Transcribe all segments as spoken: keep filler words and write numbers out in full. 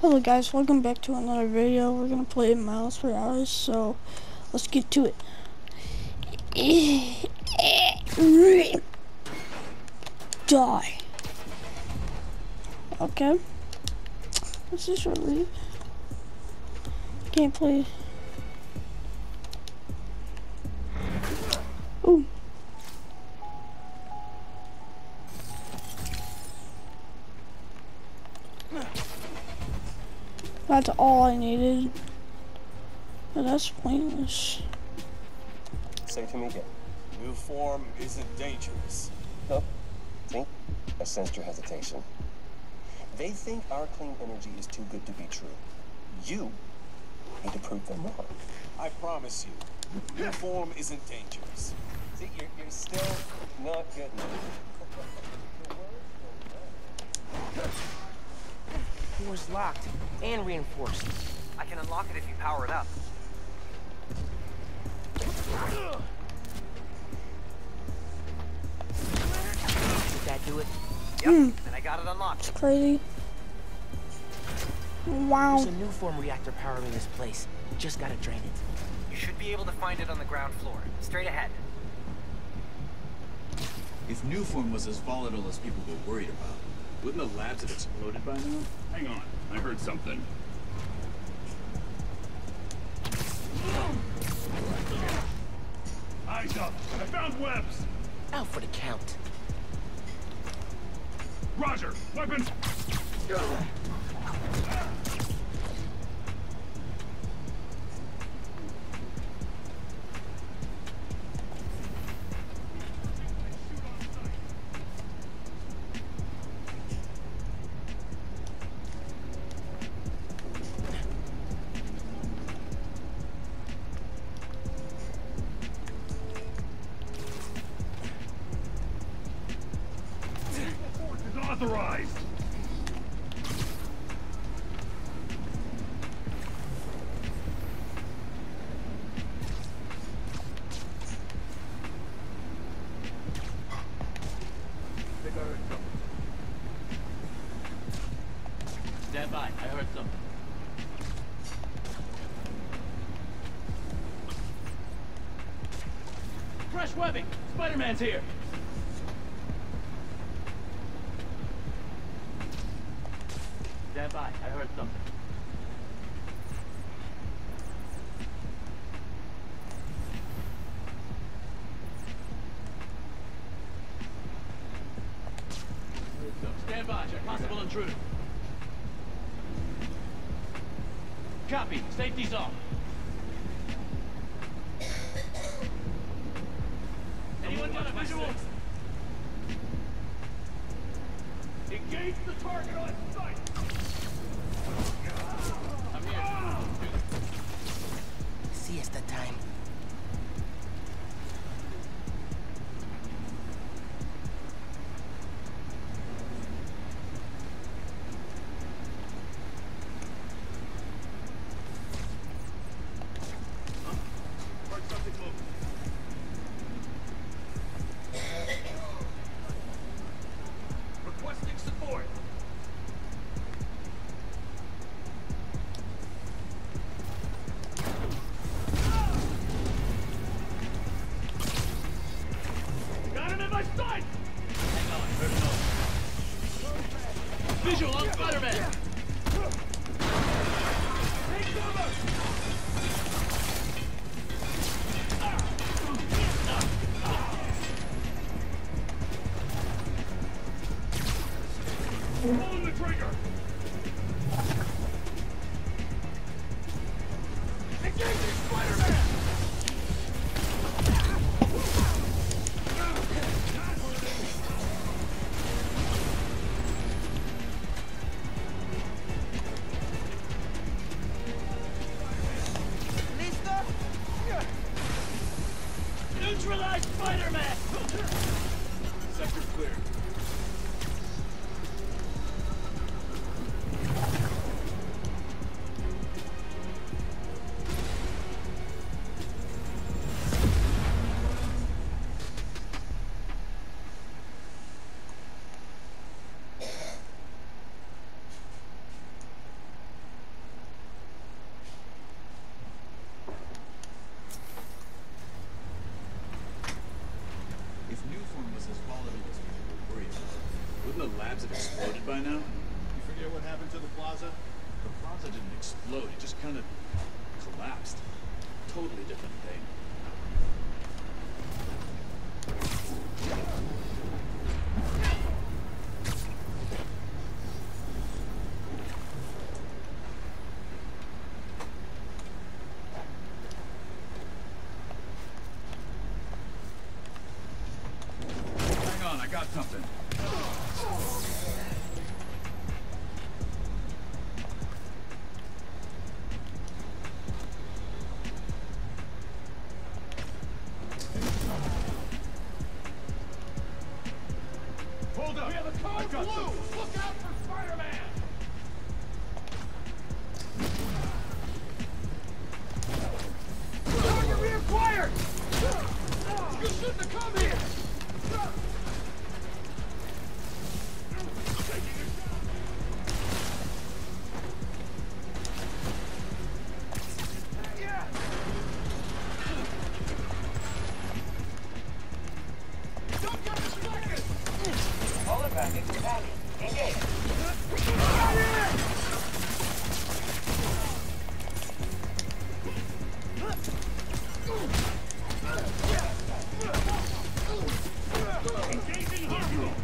Hello guys, welcome back to another video. We're gonna play Miles Morales, so let's get to it. Die. Okay. Let's just relieve. Gameplay. Ooh. That's all I needed. But that's pointless. Say to me again. New form isn't dangerous. No. See? I sensed your hesitation. They think our clean energy is too good to be true. You need to prove them wrong. I promise you, new form isn't dangerous. See, you're, you're still not getting it. Door's locked and reinforced. I can unlock it if you power it up. Did that do it? Yep, Mm. and I got it unlocked. Crazy. Wow. There's a new form reactor powering this place. Just gotta drain it. You should be able to find it on the ground floor. Straight ahead. If Newform was as volatile as people were worried about, wouldn't the labs have exploded by now? Hang on, I heard something. Eyes up! I found webs! Out for the count. Roger! Weapons! Authorized! Stand by, I heard something. Fresh webbing! Spider-Man's here! Stand by, I heard something. Stand by, check possible intruder. Copy, safety's off. Anyone got a visual? Engage the target on sight! I'm here. Siesta time. Heard something moving. Requesting support. Got him in my sight! Hang on, heard it all. Visual on Spider-Man! Take cover! Pulling the trigger! Engaging Spider-Man! Neutralize Spider-Man! Sector clear. forget what happened to the plaza? The plaza didn't explode, it just kind of collapsed. Totally different thing. Hang on, I got something. Hold up! We have a car blue! Look out for Spider-Man! Target reacquired! You shouldn't have come here! Don't get distracted! Hold it back, it's attacking. Engage. Engaging hostile!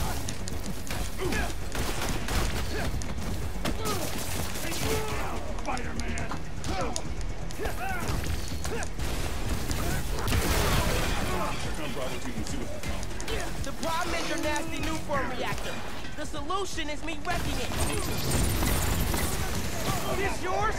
Spider-Man! Here comes Bravo Team and see what's to come. The problem is your nasty new form reactor. The solution is me wrecking it. This yours?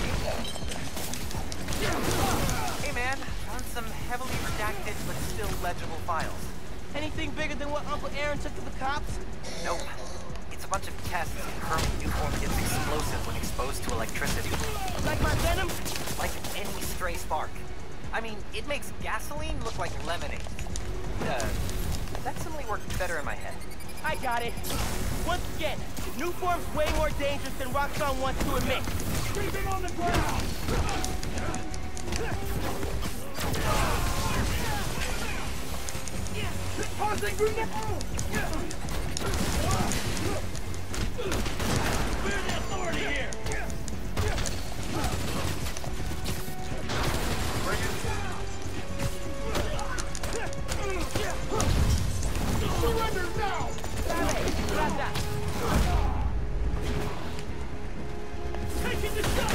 Hey man, found some heavily redacted but still legible files. Anything bigger than what Uncle Aaron took to the cops? Nope. It's a bunch of tests confirming Nuform gets explosive when exposed to electricity. Like my venom? Like any stray spark. I mean, it makes gasoline look like lemonade. Uh, that suddenly worked better in my head. I got it. Once again, Nuform's way more dangerous than Roxxon wants to admit. Creeping on the ground! Tossing grenade! We're the authority here! Surrender now! Taking the shot!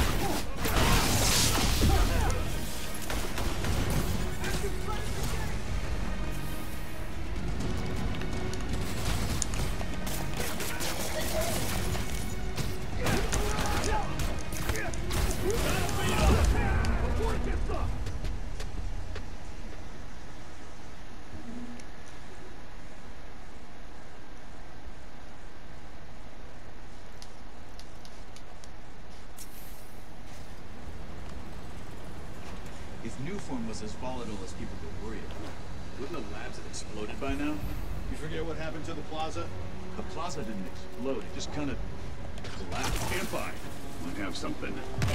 If Nuform was as volatile as people were worried about, wouldn't the labs have exploded by now? You forget what happened to the plaza? The plaza didn't explode, it just kind of collapsed. Stand by. Might have something.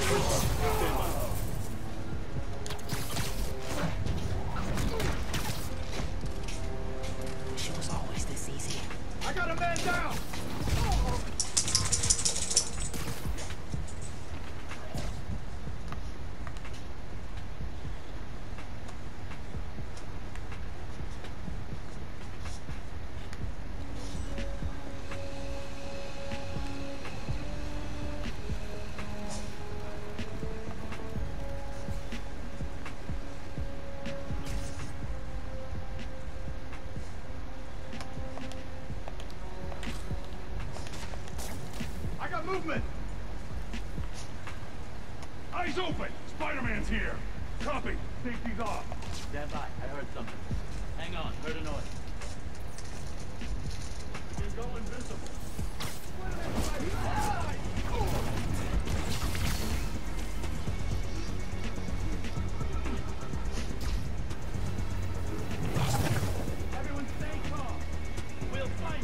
She was always this easy. I got a man down! I got movement! Eyes open! Spider-Man's here! Copy! Safety's off! Stand by. I heard something. Hang on. Heard a noise. You go invisible! Everyone stay calm! We'll find you!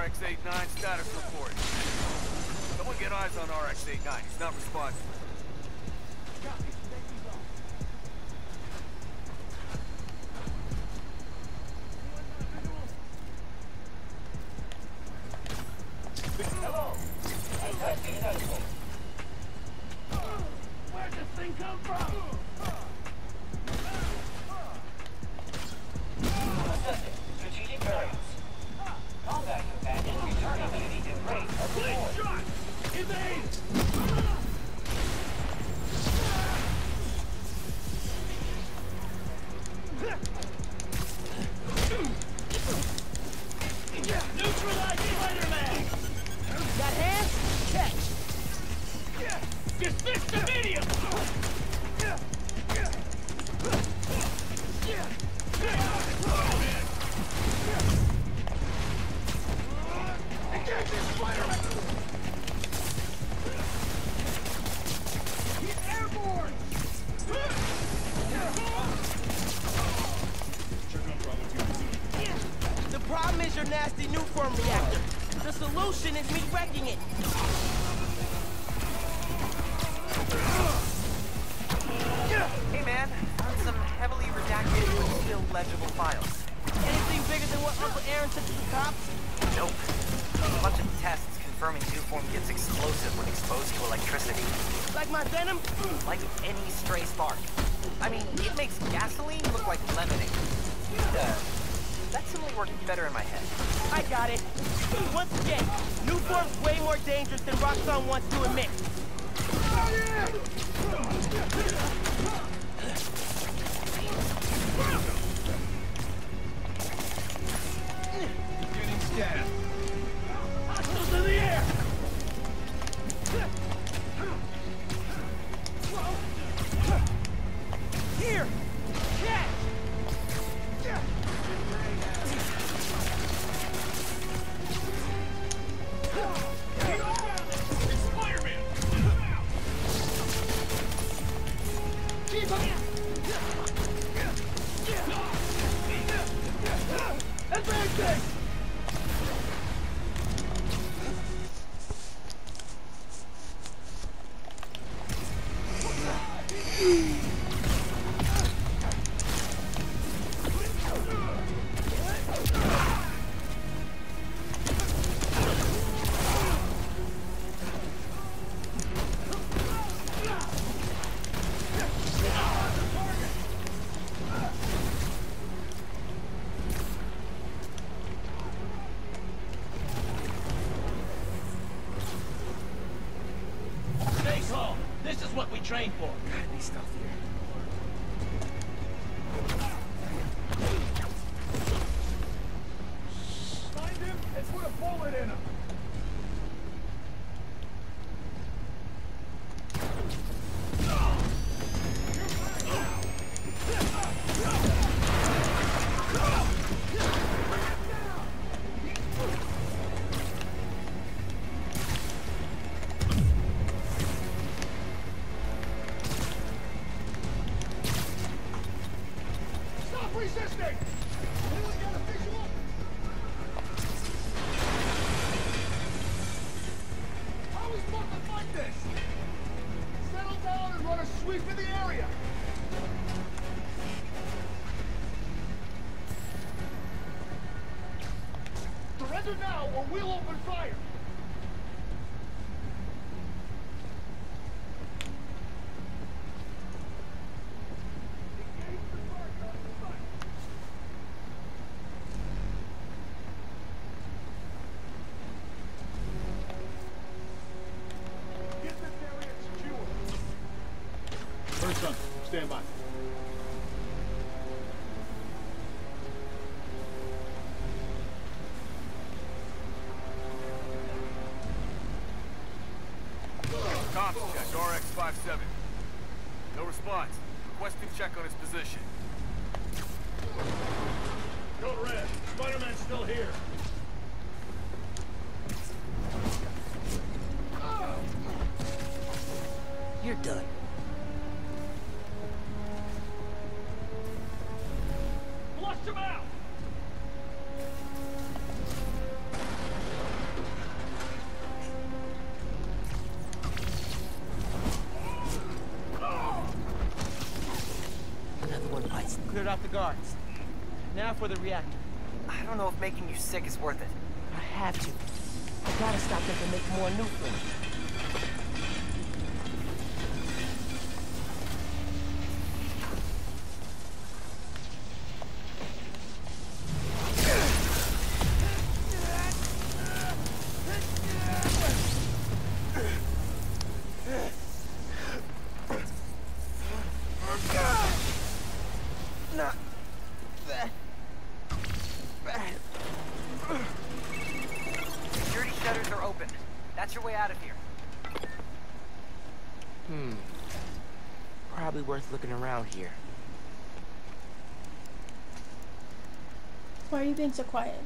X eighty-nine status report. Someone get eyes on R X eighty-nine. He's not responding. Hello. Where'd this thing come from? Strategic bearings. Combat companion returning to the embrace of the Lord. Shot! Evade! Neutralize Spider-Man! Got hands? Check. Dismiss the medium! Engage this Spider-Man! He's airborne! The problem is your nasty new form reactor. The solution is me wrecking it. Hey man, found some heavily redacted but still legible files. Anything bigger than what Uncle Aaron took to the cops? Nope. A bunch of tests confirming Nuform gets explosive when exposed to electricity. Like my venom? Like any stray spark. I mean, it makes gasoline look like lemonade. Uh, that simply worked better in my head. I got it. Once again, Nuform's way more dangerous than Roxxon wants to admit. Getting stabbed. Hostiles in the air! Here! Catch! It's Spider-Man! Keep him! Advancing! Stay calm. This is what we trained for. Gotta be stealthier. Find him and put a bullet in him! Stop resisting! Anyone got a visual? How are we supposed to fight this? Settle down and run a sweep in the area! Surrender now or we'll open fire! Engage the target on the site. Get this area secure. First son, stand by. Comms check, R X fifty-seven. No response. Requesting check on his position. Code Red, Spider-Man's still here. You're done. Flush him out! out the guards. Now for the reactor. I don't know if making you sick is worth it. I have to. I gotta stop them from making more nuclear. Not that bad. Security shutters are open. That's your way out of here. Hmm. Probably worth looking around here. Why are you being so quiet?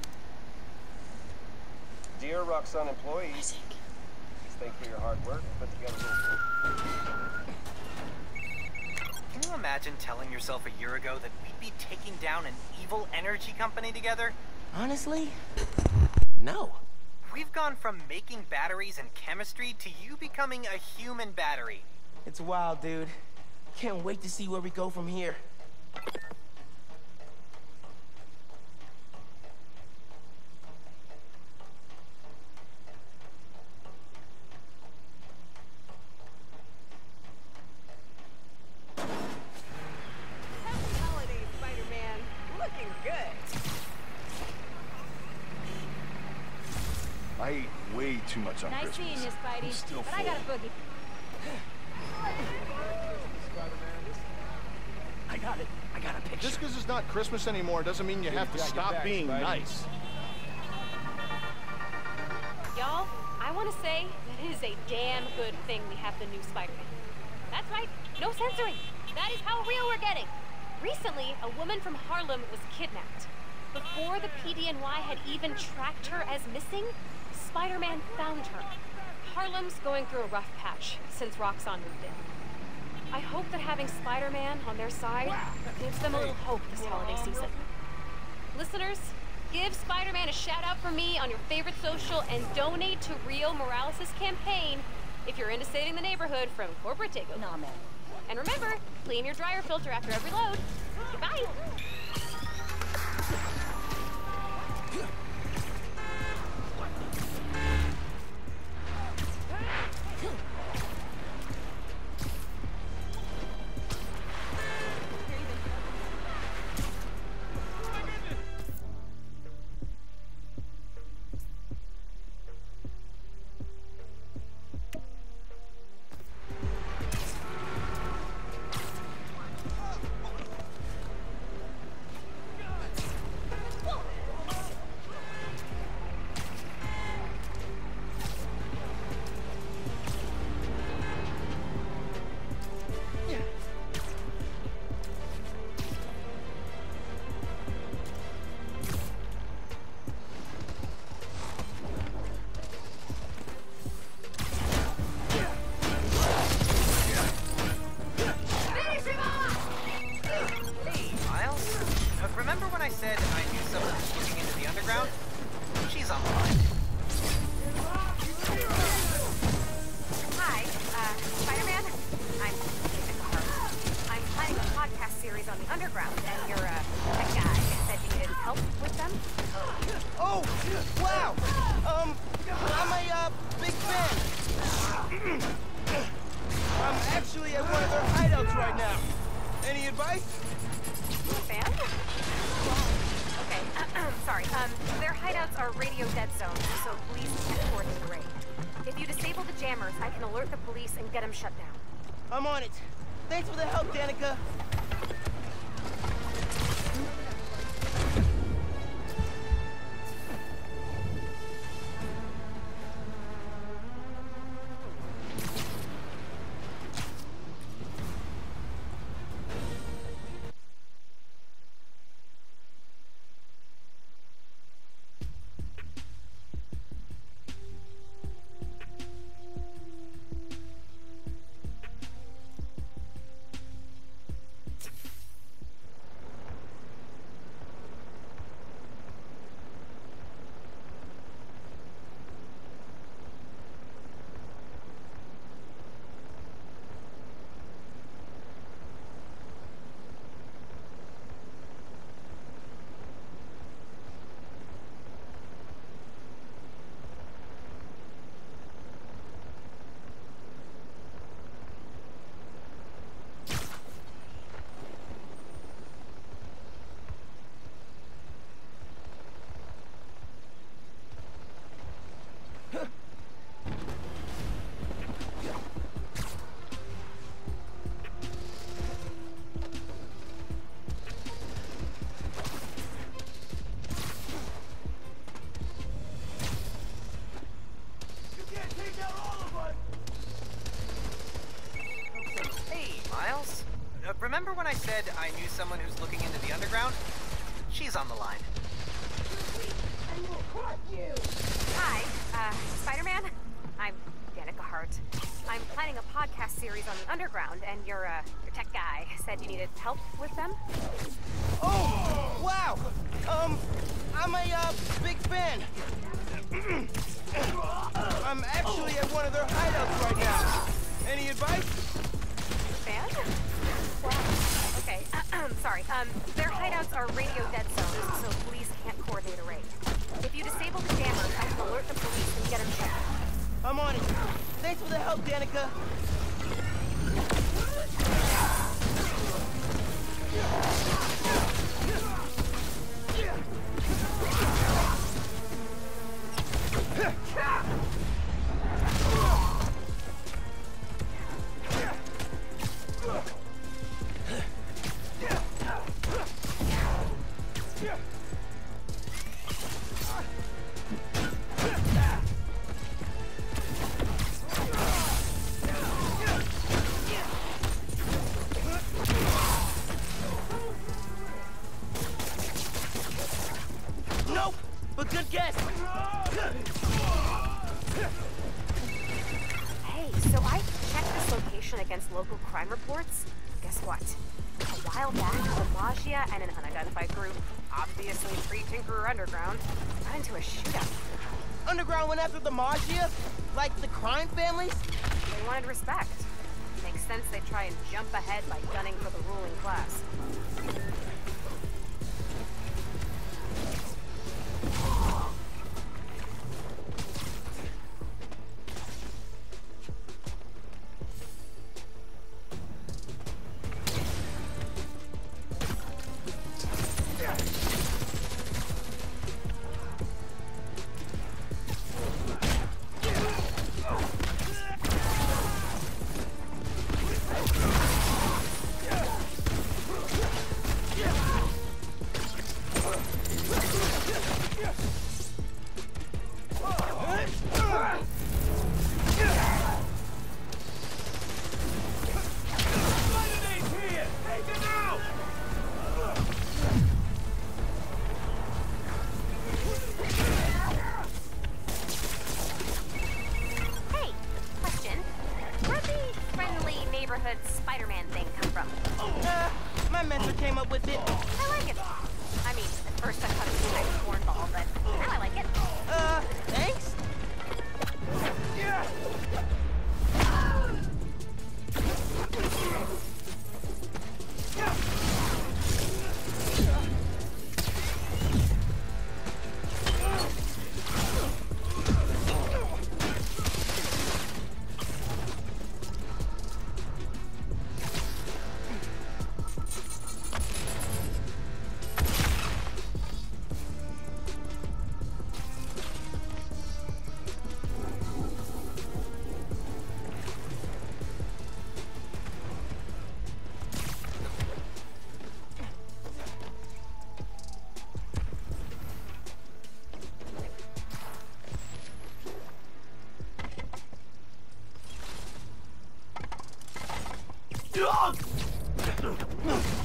Dear Roxxon employees, thank you for your hard work. Put together a little. Can you imagine telling yourself a year ago that we'd be taking down an evil energy company together? Honestly, no. We've gone from making batteries and chemistry to you becoming a human battery. It's wild, dude. Can't wait to see where we go from here. Happy holidays, Spider-Man. Looking good. I ate way too much on Nice Christmas. seeing you, Spidey. I'm still But full. I got a boogie. I got it. I got a picture. Just because it's not Christmas anymore doesn't mean you have to stop being nice. Y'all, I want to say that it is a damn good thing we have the new Spider-Man. That's right, no censoring. That is how real we're getting. Recently, a woman from Harlem was kidnapped. Before the P D N Y had even tracked her as missing, Spider-Man found her. Harlem's going through a rough patch since Roxxon moved in. I hope that having Spider-Man on their side gives them a little hope this holiday season. Listeners, give Spider-Man a shout out from me on your favorite social and donate to Rio Morales' campaign if you're into saving the neighborhood from corporate takeover. Nah, man. And remember, clean your dryer filter after every load. Goodbye. I'm on it. Thanks for the help, Danica. I said I knew someone who's looking into the underground? She's on the line. Hi, uh, Spider-Man? I'm Danica Hart. I'm planning a podcast series on the underground, and your, uh, your tech guy said you needed help with them? Oh, wow! Um, I'm a, uh, big fan. I'm actually at one of their hideouts right now. Any advice? Fan? Well, okay, sorry. Um, their hideouts are radio dead zones, so police can't coordinate a raid. If you disable the jammers, I can alert the police and get them checked. I'm on it. Thanks for the help, Danica. Nope, but good guess. Hey, so I checked this location against local crime reports. Guess what? A while back, the Maggia and an unidentified group, obviously pre-Tinkerer Underground, got into a shootout. Underground went after the Maggia? Like the crime families? They wanted respect. Makes sense they try and jump ahead by gunning for the ruling class. Spider-Man thing come from? Uh, my mentor came up with it. I like it. I mean, at first I thought it was a nice cornball, but now I like it. Uh, thanks? Yeah. Ugh!